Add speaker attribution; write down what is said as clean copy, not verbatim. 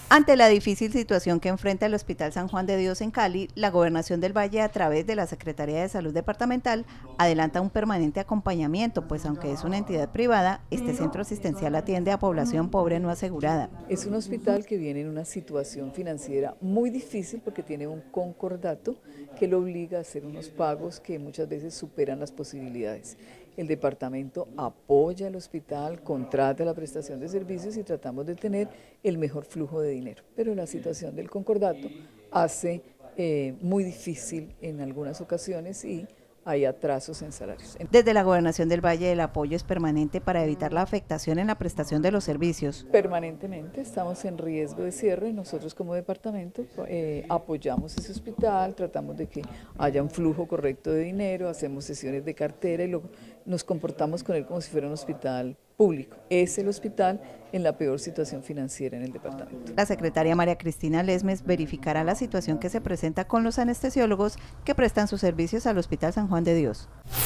Speaker 1: Ante la difícil situación que enfrenta el Hospital San Juan de Dios en Cali, la Gobernación del Valle, a través de la Secretaría de Salud Departamental, adelanta un permanente acompañamiento, pues aunque es una entidad privada, este centro asistencial atiende a población pobre no asegurada.
Speaker 2: Es un hospital que viene en una situación financiera muy difícil porque tiene un concordato que lo obliga a hacer unos pagos que muchas veces superan las posibilidades. El departamento apoya al hospital, contrata la prestación de servicios y tratamos de tener el mejor flujo de dinero. Pero la situación del concordato hace muy difícil en algunas ocasiones y hay atrasos en salarios.
Speaker 1: Desde la Gobernación del Valle, el apoyo es permanente para evitar la afectación en la prestación de los servicios.
Speaker 2: Permanentemente estamos en riesgo de cierre. Nosotros como departamento apoyamos ese hospital, tratamos de que haya un flujo correcto de dinero, hacemos sesiones de cartera y nos comportamos con él como si fuera un hospital público. Es el hospital en la peor situación financiera en el departamento.
Speaker 1: La secretaria María Cristina Lesmes verificará la situación que se presenta con los anestesiólogos que prestan sus servicios al Hospital San Juan de Dios.